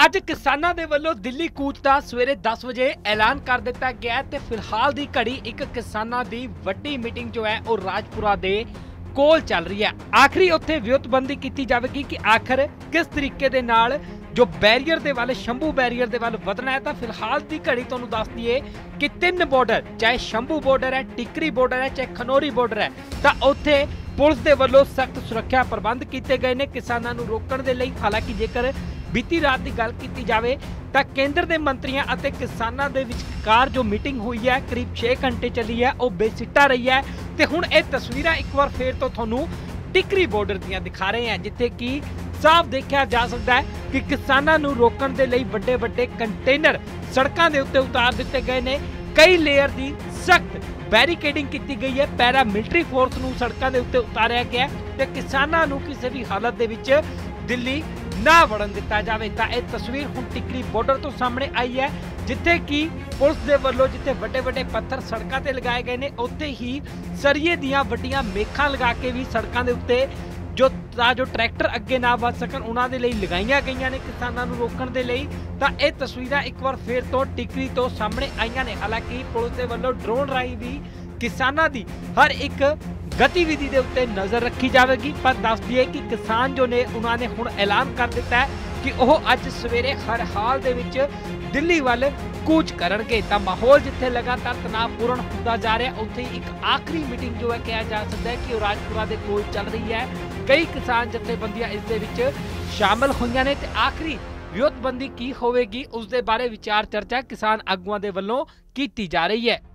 ਅੱਜ ਕਿਸਾਨਾਂ ਦੇ ਵੱਲੋਂ ਦਿੱਲੀ ਕੂਚ ਦਾ ਸਵੇਰੇ 10 ਵਜੇ ਐਲਾਨ ਕਰ ਦਿੱਤਾ ਗਿਆ ਤੇ ਫਿਲਹਾਲ ਦੀ ਘੜੀ ਇੱਕ ਕਿਸਾਨਾਂ ਦੀ ਵੱਡੀ ਮੀਟਿੰਗ ਜੋ ਹੈ ਉਹ ਰਾਜਪੁਰਾ ਦੇ ਕੋਲ ਚੱਲ ਰਹੀ ਹੈ। ਆਖਰੀ ਉੱਥੇ ਵਿਉਂਤਬੰਦੀ ਕੀਤੀ ਜਾਵੇਗੀ ਕਿ ਆਖਰ ਕਿਸ ਤਰੀਕੇ ਦੇ ਨਾਲ ਜੋ ਬੈਰੀਅਰ ਦੇ ਵੱਲ ਸ਼ੰਭੂ ਬੈਰੀਅਰ ਦੇ ਵੱਲ ਵਧਣਾ ਹੈ। ਤਾਂ ਫਿਲਹਾਲ ਦੀ ਘੜੀ ਤੁਹਾਨੂੰ ਦੱਸ ਦਈਏ ਕਿ 3 ਬਾਰਡਰ, ਚਾਹੇ ਸ਼ੰਭੂ ਬਾਰਡਰ ਹੈ, ਟਿਕਰੀ ਬਾਰਡਰ ਹੈ, ਚਾਹੇ ਖਨੌਰੀ ਬਾਰਡਰ ਹੈ, ਤਾਂ ਉੱਥੇ ਪੁਲਿਸ ਦੇ ਵੱਲੋਂ ਸਖਤ ਸੁਰੱਖਿਆ ਪ੍ਰਬੰਧ ਕੀਤੇ ਗਏ ਨੇ ਕਿਸਾਨਾਂ ਨੂੰ ਰੋਕਣ ਦੇ ਲਈ। ਹਾਲਾਂਕਿ ਜੇਕਰ ਬੀਤੀ ਰਾਤ ਦੀ ਗੱਲ ਕੀਤੀ ਜਾਵੇ ਤਾਂ ਕੇਂਦਰ ਦੇ ਮੰਤਰੀਆਂ ਅਤੇ ਕਿਸਾਨਾਂ ਦੇ ਵਿਚਕਾਰ ਜੋ ਮੀਟਿੰਗ ਹੋਈ ਹੈ ਕਰੀਬ 6 ਘੰਟੇ ਚੱਲੀ ਹੈ, ਉਹ ਬੇਸਿੱਟਾ ਰਹੀ ਹੈ। ਤੇ ਹੁਣ ਇਹ ਤਸਵੀਰਾਂ ਇੱਕ ਵਾਰ ਫੇਰ ਤੋਂ ਤੁਹਾਨੂੰ ਟਿਕਰੀ ਬਾਰਡਰ ਦੀਆਂ ਦਿਖਾ ਰਹੇ ਹਾਂ, ਜਿੱਥੇ ਕਿ ਸਾਫ਼ ਦੇਖਿਆ ਜਾ ਸਕਦਾ ਹੈ ਕਿ ਕਿਸਾਨਾਂ ਨੂੰ ਰੋਕਣ ਦੇ ਲਈ ਵੱਡੇ ਵੱਡੇ ਕੰਟੇਨਰ ਸੜਕਾਂ ਦੇ ਉੱਤੇ ਉਤਾਰ ਦਿੱਤੇ ਗਏ ਨੇ। ਕਈ ਲੇਅਰ ਦੀ ਸਖਤ ਬੈਰੀਕੇਡਿੰਗ ਕੀਤੀ ਗਈ ਹੈ, ਪੈਰਾ ਮਿਲਟਰੀ ਫੋਰਸ ਨੂੰ ਸੜਕਾਂ ਦੇ ਉੱਤੇ ਉਤਾਰਿਆ ਗਿਆ ਤੇ ਕਿਸਾਨਾਂ ਨੂੰ ਕਿਸੇ ਵੀ ਹਾਲਤ ਦੇ ਵਿੱਚ ਦਿੱਲੀ ਨਾ ਵੜਨ ਦਿੱਤਾ ਜਾਵੇ। ਤਾਂ ਇਹ ਤਸਵੀਰ ਹੁਣ ਟਿਕਰੀ ਬਾਰਡਰ ਤੋਂ ਸਾਹਮਣੇ ਆਈ ਹੈ, ਜਿੱਥੇ ਕਿ ਪੁਲਿਸ ਦੇ ਵੱਲੋਂ ਜਿੱਥੇ ਵੱਡੇ ਵੱਡੇ ਪੱਥਰ ਸੜਕਾਂ ਤੇ ਲਗਾਏ ਗਏ ਨੇ, ਉੱਥੇ ਹੀ ਸਰੀਏ ਦੀਆਂ ਵੱਡੀਆਂ ਮੇਖਾਂ ਲਗਾ ਕੇ ਵੀ ਸੜਕਾਂ ਦੇ ਉੱਤੇ ਜੋ ਟਰੈਕਟਰ ਅੱਗੇ ਨਾ ਵੱਧ ਸਕਣ ਉਹਨਾਂ ਦੇ ਲਈ ਲਗਾਈਆਂ ਗਈਆਂ ਨੇ ਕਿਸਾਨਾਂ ਨੂੰ ਰੋਕਣ ਦੇ ਲਈ। ਤਾਂ ਇਹ ਤਸਵੀਰਾਂ ਇੱਕ ਵਾਰ ਫੇਰ ਤੋਂ ਟਿਕਰੀ ਤੋਂ ਸਾਹਮਣੇ ਆਈਆਂ ਨੇ। ਹਾਲਾਂਕਿ ਪੁਲਿਸ ਦੇ ਵੱਲੋਂ ਡਰੋਨ ਰਾਹੀਂ ਵੀ ਕਿਸਾਨਾਂ ਦੀ ਹਰ ਇੱਕ ਗਤੀਵਿਧੀ ਦੇ ਉੱਤੇ ਨਜ਼ਰ ਰੱਖੀ ਜਾਵੇਗੀ। ਪਰ ਦੱਸ ਦਈਏ ਕਿ ਕਿਸਾਨ ਜੋ ਨੇ ਉਹਨਾਂ ਨੇ ਹੁਣ ਐਲਾਨ ਕਰ ਦਿੱਤਾ ਹੈ ਕਿ ਉਹ ਅੱਜ ਸਵੇਰੇ ਹਰ ਹਾਲ ਦੇ ਵਿੱਚ ਦਿੱਲੀ ਵੱਲ ਕੂਚ ਕਰਨਗੇ। ਤਾਂ ਮਾਹੌਲ ਜਿੱਥੇ ਲਗਾਤਾਰ ਤਣਾਅਪੂਰਨ ਹੁੰਦਾ ਜਾ ਰਿਹਾ, ਉੱਥੇ ਇੱਕ ਆਖਰੀ ਮੀਟਿੰਗ ਜੋ ਹੈ ਕਿਹਾ ਜਾ ਸਕਦਾ ਹੈ ਕਿ ਉਹ ਰਾਜਪੁਰਾ ਦੇ ਕੋਲ ਚੱਲ ਰਹੀ ਹੈ। ਕਈ ਕਿਸਾਨ ਜਥੇਬੰਦੀਆਂ ਇਸ ਦੇ ਵਿੱਚ ਸ਼ਾਮਲ ਹੋਈਆਂ ਨੇ ਤੇ ਆਖਰੀ ਵਿਉਂਤਬੰਦੀ ਕੀ ਹੋਵੇਗੀ ਉਸ ਦੇ ਬਾਰੇ ਵਿਚਾਰ ਚਰਚਾ ਕਿਸਾਨ ਆਗੂਆਂ ਦੇ ਵੱਲੋਂ ਕੀਤੀ ਜਾ ਰਹੀ ਹੈ।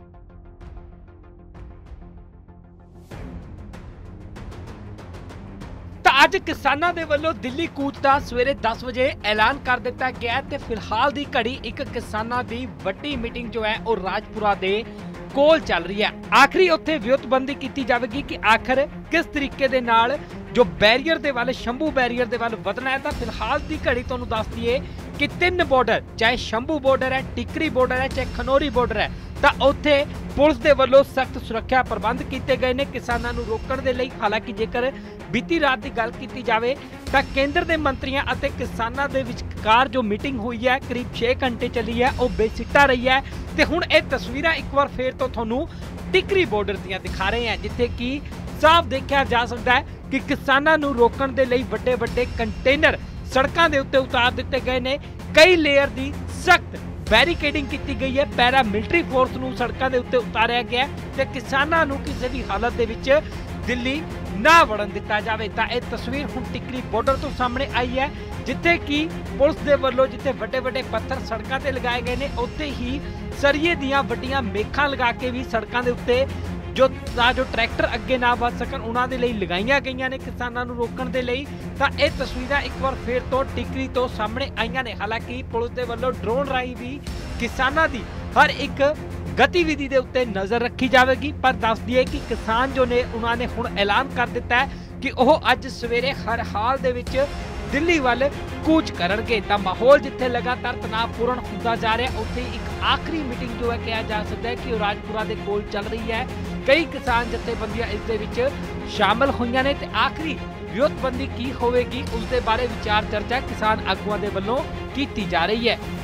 ਅੱਜ ਕਿਸਾਨਾਂ ਦੇ ਵੱਲੋਂ ਦਿੱਲੀ ਕੂਚ ਦਾ ਸਵੇਰੇ 10 ਵਜੇ ਐਲਾਨ ਕਰ ਦਿੱਤਾ ਗਿਆ ਤੇ ਫਿਲਹਾਲ ਦੀ ਘੜੀ ਇੱਕ ਕਿਸਾਨਾਂ ਦੀ ਵੱਡੀ ਮੀਟਿੰਗ ਜੋ ਹੈ ਉਹ ਰਾਜਪੁਰਾ ਦੇ ਕੋਲ ਚੱਲ ਰਹੀ ਹੈ। ਆਖਰੀ ਉੱਥੇ ਵਿਉਂਤਬੰਦੀ ਕੀਤੀ ਜਾਵੇਗੀ ਕਿ ਆਖਰ ਕਿਸ ਤਰੀਕੇ ਦੇ ਨਾਲ ਜੋ ਬੈਰੀਅਰ ਦੇ ਵੱਲ ਸ਼ੰਭੂ ਬੈਰੀਅਰ ਦੇ ਵੱਲ ਵਧਣਾ ਹੈ। ਤਾਂ ਫਿਲਹਾਲ ਦੀ ਘੜੀ ਤੁਹਾਨੂੰ ਦੱਸ ਦਈਏ ਕਿ 3 ਬਾਰਡਰ, ਚਾਹੇ ਸ਼ੰਭੂ ਬਾਰਡਰ ਹੈ, ਟਿਕਰੀ ਬਾਰਡਰ ਹੈ, ਚਾਹੇ ਖਨੌਰੀ ਬਾਰਡਰ ਹੈ, ਤਾਂ ਉੱਥੇ ਪੁਲਿਸ ਦੇ ਵੱਲੋਂ ਸਖਤ ਸੁਰੱਖਿਆ ਪ੍ਰਬੰਧ ਕੀਤੇ ਗਏ ਨੇ ਕਿਸਾਨਾਂ ਨੂੰ ਰੋਕਣ ਦੇ ਲਈ। ਹਾਲਾਂਕਿ ਜੇਕਰ ਬੀਤੀ ਰਾਤ ਦੀ ਗੱਲ ਕੀਤੀ ਜਾਵੇ ਤਾਂ ਕੇਂਦਰ ਦੇ ਮੰਤਰੀਆਂ ਅਤੇ ਕਿਸਾਨਾਂ ਦੇ ਵਿਚਕਾਰ ਜੋ ਮੀਟਿੰਗ ਹੋਈ ਹੈ ਕਰੀਬ 6 ਘੰਟੇ ਚੱਲੀ ਹੈ, ਉਹ ਬੇਸਿੱਟਾ ਰਹੀ ਹੈ। ਤੇ ਹੁਣ ਇਹ ਤਸਵੀਰਾਂ ਇੱਕ ਵਾਰ ਫੇਰ ਤੋਂ ਤੁਹਾਨੂੰ ਟਿਕਰੀ ਬਾਰਡਰ ਦੀਆਂ ਦਿਖਾ ਰਹੇ ਹਾਂ, ਜਿੱਥੇ ਕਿ ਸਾਫ਼ ਦੇਖਿਆ ਜਾ ਸਕਦਾ ਹੈ ਕਿ ਕਿਸਾਨਾਂ ਨੂੰ ਰੋਕਣ ਦੇ ਲਈ ਵੱਡੇ ਵੱਡੇ ਕੰਟੇਨਰ ਸੜਕਾਂ ਦੇ ਉੱਤੇ ਉਤਾਰ ਦਿੱਤੇ ਗਏ ਨੇ। ਕਈ ਲੇਅਰ ਦੀ ਸਖਤ ਬੈਰੀਕੇਡਿੰਗ ਕੀਤੀ ਗਈ ਹੈ, ਪੈਰਾ ਮਿਲਟਰੀ ਫੋਰਸ ਨੂੰ ਸੜਕਾਂ ਦੇ ਉੱਤੇ ਉਤਾਰਿਆ ਗਿਆ ਤੇ ਕਿਸਾਨਾਂ ਨੂੰ ਕਿਸੇ ਵੀ ਹਾਲਤ ਦੇ ਵਿੱਚ ਦਿੱਲੀ ਨਾ ਵੜਨ ਦਿੱਤਾ ਜਾਵੇ। ਤਾਂ ਇਹ ਤਸਵੀਰ ਹੁਣ ਟਿਕਰੀ ਬਾਰਡਰ ਤੋਂ ਸਾਹਮਣੇ ਆਈ ਹੈ, ਜਿੱਥੇ ਕਿ ਪੁਲਿਸ ਦੇ ਵੱਲੋਂ ਜਿੱਥੇ ਵੱਡੇ ਵੱਡੇ ਪੱਥਰ ਸੜਕਾਂ ਤੇ ਲਗਾਏ ਗਏ ਨੇ, ਉੱਥੇ ਹੀ ਸਰੀਏ ਦੀਆਂ ਵੱਡੀਆਂ ਮੇਖਾਂ ਲਗਾ ਕੇ ਵੀ ਸੜਕਾਂ ਦੇ ਉੱਤੇ ਜੋ ਟਰੈਕਟਰ ਅੱਗੇ ਨਾ ਵੱਧ ਸਕਣ ਉਹਨਾਂ ਦੇ ਲਈ ਲਗਾਈਆਂ ਗਈਆਂ ਨੇ ਕਿਸਾਨਾਂ ਨੂੰ ਰੋਕਣ ਦੇ ਲਈ। ਤਾਂ ਇਹ ਤਸਵੀਰਾਂ ਇੱਕ ਵਾਰ ਫੇਰ ਤੋਂ ਟਿਕਰੀ ਤੋਂ ਸਾਹਮਣੇ ਆਈਆਂ ਨੇ। ਹਾਲਾਂਕਿ ਪੁਲਿਸ ਦੇ ਵੱਲੋਂ ਡਰੋਨ ਰਾਹੀਂ ਵੀ ਕਿਸਾਨਾਂ ਦੀ ਹਰ ਇੱਕ ਗਤੀਵਿਧੀ ਦੇ ਉੱਤੇ ਨਜ਼ਰ ਰੱਖੀ ਜਾਵੇਗੀ। ਪਰ ਦੱਸ ਦਈਏ ਕਿ ਕਿਸਾਨ ਜੋ ਨੇ ਉਹਨਾਂ ਨੇ ਹੁਣ ਐਲਾਨ ਕਰ ਦਿੱਤਾ ਹੈ ਕਿ ਉਹ ਅੱਜ ਸਵੇਰੇ ਹਰ ਹਾਲ ਦੇ ਵਿੱਚ ਦਿੱਲੀ ਵੱਲ ਕੂਚ ਕਰਨਗੇ। ਤਾਂ ਮਾਹੌਲ ਜਿੱਥੇ ਲਗਾਤਾਰ ਤਣਾਅਪੂਰਨ ਹੁੰਦਾ ਜਾ ਰਿਹਾ, ਉੱਥੇ ਇੱਕ ਆਖਰੀ ਮੀਟਿੰਗ ਜੋ ਹੈ ਕਿਹਾ ਜਾ ਸਕਦਾ ਹੈ ਕਿ ਉਹ ਰਾਜਪੁਰਾ ਦੇ ਕੋਲ ਚੱਲ ਰਹੀ ਹੈ। ਕਈ ਕਿਸਾਨ ਜਥੇਬੰਦੀਆਂ ਇਸ ਦੇ ਵਿੱਚ ਸ਼ਾਮਲ ਹੋਈਆਂ ਨੇ ਤੇ ਆਖਰੀ ਵਿਉਂਤਬੰਦੀ ਕੀ ਹੋਵੇਗੀ ਉਸ ਦੇ ਬਾਰੇ ਵਿਚਾਰ ਚਰਚਾ ਕਿਸਾਨ ਆਗੂਆਂ ਦੇ ਵੱਲੋਂ ਕੀਤੀ ਜਾ ਰਹੀ ਹੈ।